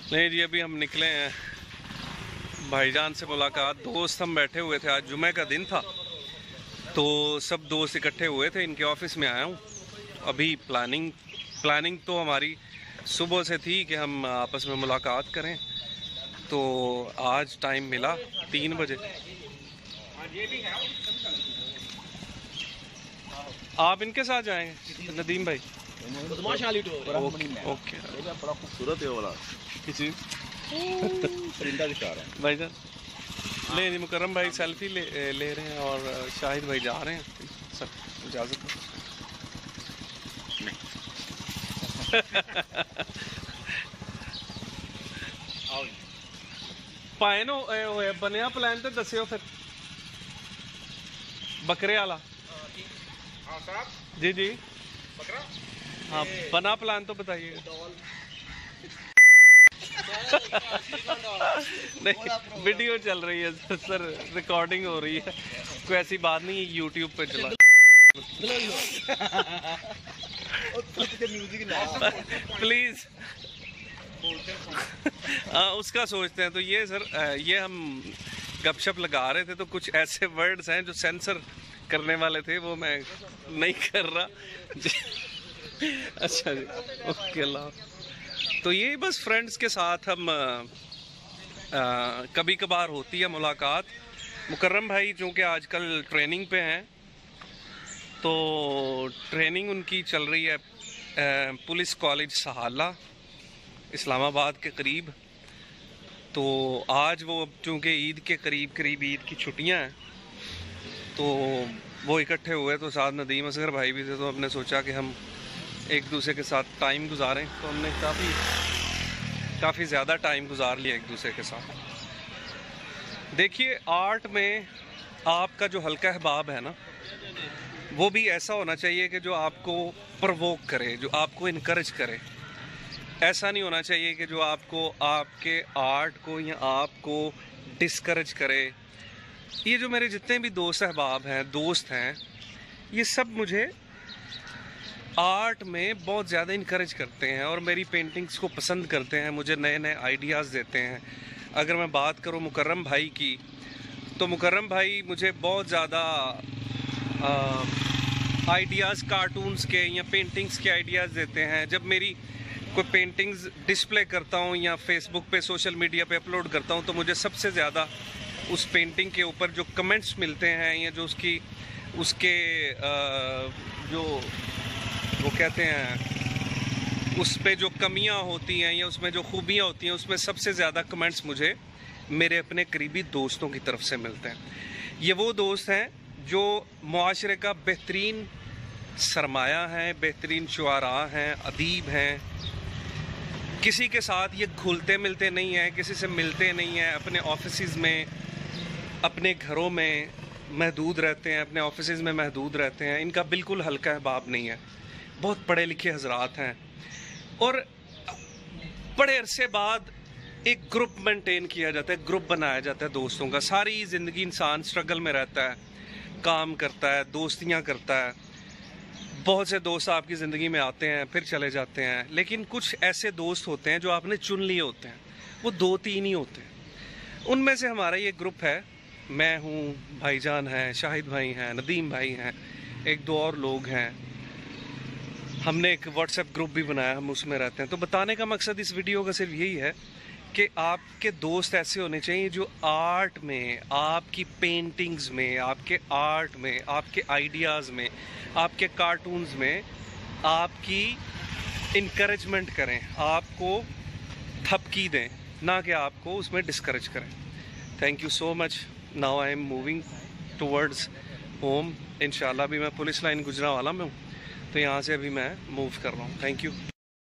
नहीं जी, अभी हम निकले हैं भाईजान से मुलाकात। दोस्त हम बैठे हुए थे, आज जुमे का दिन था तो सब दोस्त इकट्ठे हुए थे। इनके ऑफिस में आया हूँ। अभी प्लानिंग तो हमारी सुबह से थी कि हम आपस में मुलाकात करें, तो आज टाइम मिला 3 बजे। आप इनके साथ जाएंगे नदीम भाई? ओके। बड़ा खूबसूरत है वाला किसी परिंदा दिखा रहा है भाईजान ले मुकर्रम भाई सेल्फी ले रहे हैं और शाहिद भाई जा रहे हैं। सर इजाज़त पाए नो बनया प्लान तो दस्यो फिर बकरे वाला। जी जी हाँ, बना प्लान तो बताइए। नहीं, वीडियो चल रही है सर, रिकॉर्डिंग हो रही है, कोई ऐसी बात नहीं है, यूट्यूब पे चला। प्लीज हाँ, उसका सोचते हैं। तो ये सर, ये हम गपशप लगा रहे थे तो कुछ ऐसे वर्ड्स हैं जो सेंसर करने वाले थे, वो मैं नहीं कर रहा। अच्छा जी, ओके अल्लाह। तो ये बस फ्रेंड्स के साथ हम कभी कभार होती है मुलाकात। मुकर्रम भाई चूँकि आजकल ट्रेनिंग पे हैं, तो ट्रेनिंग उनकी चल रही है पुलिस कॉलेज सहाला इस्लामाबाद के करीब। तो आज वो चूँकि ईद के करीब ईद की छुट्टियां हैं, तो वो इकट्ठे हुए। तो साथ नदीम असगर भाई भी थे, तो हमने सोचा कि हम एक दूसरे के साथ टाइम गुजारें। तो हमने काफ़ी ज़्यादा टाइम गुजार लिया एक दूसरे के साथ। देखिए, आर्ट में आपका जो हल्का अहबाब है ना, वो भी ऐसा होना चाहिए कि जो आपको प्रवोक करे, जो आपको इनकरेज करे। ऐसा नहीं होना चाहिए कि जो आपको आपके आर्ट को या आपको डिस्करेज करे। ये जो मेरे जितने भी दोस्त अहबाब हैं, दोस्त हैं, ये सब मुझे आर्ट में बहुत ज़्यादा इनकरेज करते हैं और मेरी पेंटिंग्स को पसंद करते हैं, मुझे नए नए आइडियाज़ देते हैं। अगर मैं बात करूं मुकर्रम भाई की, तो मुकर्रम भाई मुझे बहुत ज़्यादा आइडियाज़ कार्टून्स के या पेंटिंग्स के आइडियाज़ देते हैं। जब मेरी कोई पेंटिंग्स डिस्प्ले करता हूं या फेसबुक पे, सोशल मीडिया पे अपलोड करता हूं, तो मुझे सबसे ज़्यादा उस पेंटिंग के ऊपर जो कमेंट्स मिलते हैं या जो उसके जो वो कहते हैं, उस पे जो कमियां होती हैं या उसमें जो खूबियां होती हैं, उसमें सबसे ज़्यादा कमेंट्स मुझे मेरे अपने करीबी दोस्तों की तरफ से मिलते हैं। ये वो दोस्त हैं जो मुआशरे का बेहतरीन सरमाया है, बेहतरीन शुआरा हैं, अदीब हैं। किसी के साथ ये घुलते मिलते नहीं हैं, किसी से मिलते नहीं हैं, अपने ऑफिसेज़ में, अपने घरों में महदूद रहते हैं, अपने ऑफिसेज़ में महदूद रहते हैं। इनका बिल्कुल हल्का अहबाब नहीं है। बहुत पढ़े लिखे हजरात हैं और बड़े अरसे बाद एक ग्रुप मेंटेन किया जाता है, ग्रुप बनाया जाता है दोस्तों का। सारी ज़िंदगी इंसान स्ट्रगल में रहता है, काम करता है, दोस्तियां करता है। बहुत से दोस्त आपकी ज़िंदगी में आते हैं, फिर चले जाते हैं, लेकिन कुछ ऐसे दोस्त होते हैं जो आपने चुन लिए होते हैं, वो 2-3 ही होते हैं। उनमें से हमारा ये ग्रुप है। मैं हूँ, भाईजान हैं, शाहिद भाई हैं, नदीम भाई हैं, 1-2 और लोग हैं। हमने एक व्हाट्सएप ग्रुप भी बनाया, हम उसमें रहते हैं। तो बताने का मकसद इस वीडियो का सिर्फ यही है कि आपके दोस्त ऐसे होने चाहिए जो आर्ट में, आपकी पेंटिंग्स में, आपके आर्ट में, आपके आइडियाज़ में, आपके कार्टून्स में आपकी इनकरेजमेंट करें, आपको थपकी दें, ना कि आपको उसमें डिस्करेज करें। Thank you so much. Now I am moving towards home. इंशाल्लाह अभी मैं पुलिस लाइन गुजरांवाला में हूँ, तो यहाँ से अभी मैं मूव कर रहा हूँ। Thank you.